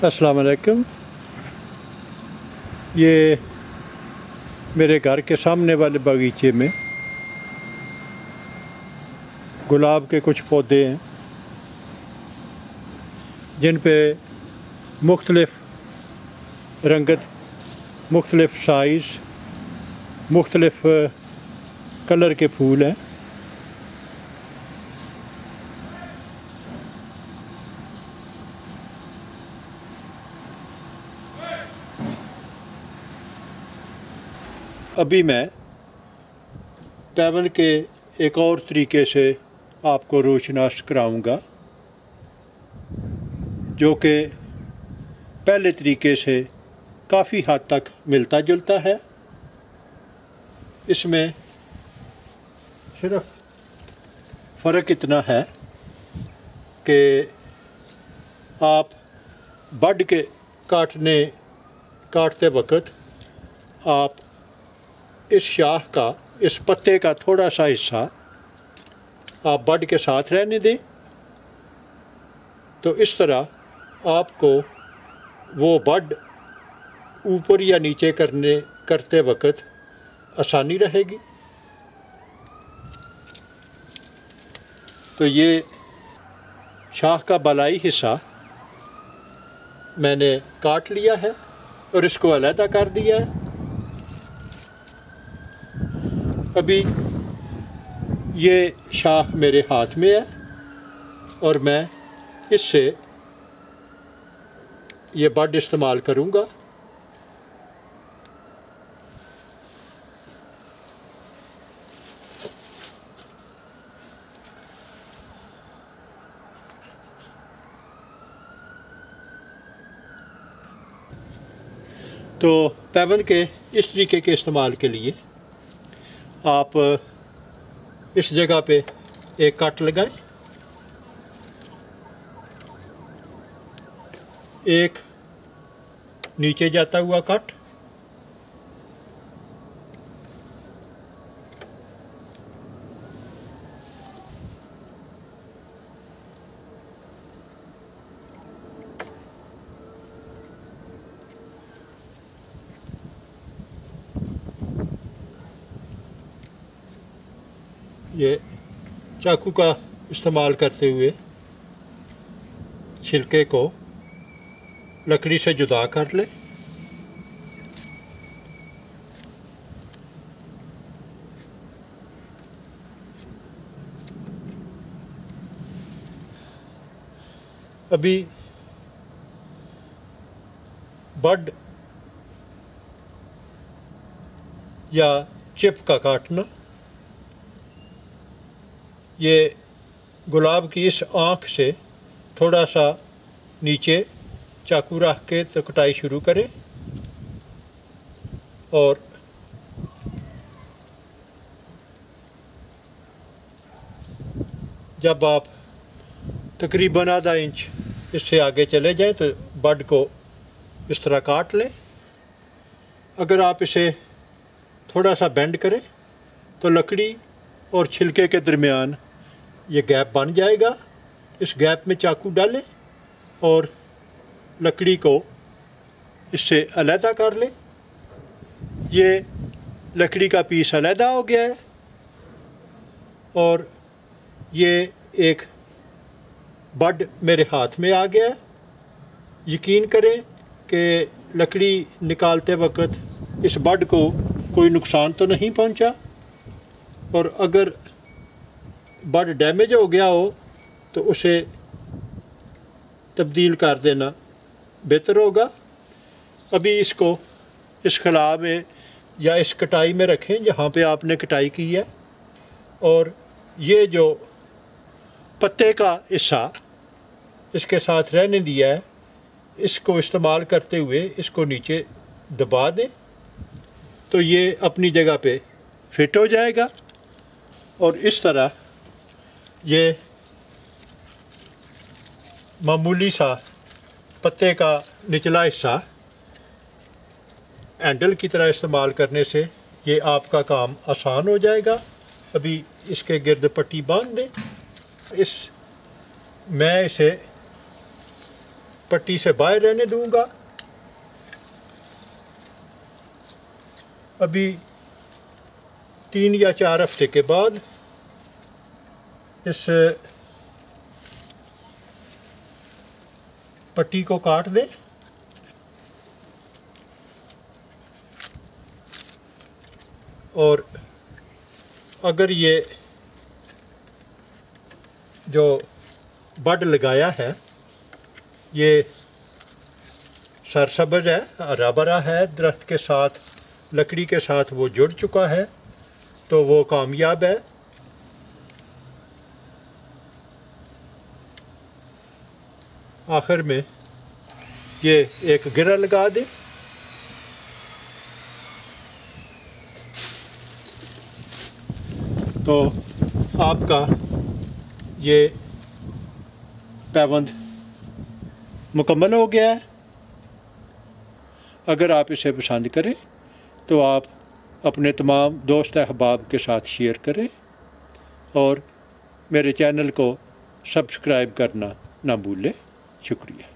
अस्सलाम वालेकुम। ये मेरे घर के सामने वाले बगीचे में गुलाब के कुछ पौधे हैं जिन पे मुख्तलिफ़ रंगत, मुख्तलिफ़ साइज़, मुख्तलिफ़ कलर के फूल हैं। अभी मैं पैबल के एक और तरीके से आपको रोशनास कराऊंगा जो कि पहले तरीके से काफ़ी हद तक मिलता जुलता है। इसमें सिर्फ फ़र्क इतना है कि आप बड के काटते वक्त आप इस शाख का, इस पत्ते का थोड़ा सा हिस्सा आप बड के साथ रहने दें, तो इस तरह आपको वो बड ऊपर या नीचे करते वक्त आसानी रहेगी। तो ये शाख का बालाई हिस्सा मैंने काट लिया है और इसको अलहदा कर दिया है। अभी ये शाख मेरे हाथ में है और मैं इससे ये बड इस्तेमाल करूँगा। तो पैबल के इस तरीके के इस्तेमाल के लिए आप इस जगह पे एक कट लगाएं, एक नीचे जाता हुआ कट, ये चाकू का इस्तेमाल करते हुए छिलके को लकड़ी से जुदा कर ले। अभी बड या चिप का काटना, ये गुलाब की इस आँख से थोड़ा सा नीचे चाकू रख के तो कटाई शुरू करें और जब आप तकरीबन आधा इंच इससे आगे चले जाएं तो बड को इस तरह काट लें। अगर आप इसे थोड़ा सा बेंड करें तो लकड़ी और छिलके के दरमियान ये गैप बन जाएगा। इस गैप में चाकू डालें और लकड़ी को इससे अलहदा कर लें। ये लकड़ी का पीस अलहदा हो गया है और ये एक बड मेरे हाथ में आ गया है। यकीन करें कि लकड़ी निकालते वक्त इस बड को कोई नुकसान तो नहीं पहुंचा, और अगर बड डैमेज हो गया हो तो उसे तब्दील कर देना बेहतर होगा। अभी इसको इस खला में या इस कटाई में रखें जहाँ पे आपने कटाई की है, और ये जो पत्ते का हिस्सा इसके साथ रहने दिया है इसको इस्तेमाल करते हुए इसको नीचे दबा दें तो ये अपनी जगह पे फिट हो जाएगा। और इस तरह ये मामूली सा पत्ते का निचला हिस्सा हैंडल की तरह इस्तेमाल करने से ये आपका काम आसान हो जाएगा। अभी इसके गिर्द पट्टी बांध दें। मैं इसे पट्टी से बाहर रहने दूंगा। अभी 3 या 4 हफ्ते के बाद इस पट्टी को काट दें। और अगर ये जो बड लगाया है ये सरसब्ज़ है, हरा भरा है, दरख्त के साथ, लकड़ी के साथ वो जुड़ चुका है, तो वो कामयाब है। आखिर में ये एक गिरा लगा दें। तो आपका ये पैबंद मुकम्मल हो गया है। अगर आप इसे पसंद करें तो आप अपने तमाम दोस्त अहबाब के साथ शेयर करें और मेरे चैनल को सब्सक्राइब करना ना भूलें। शुक्रिया।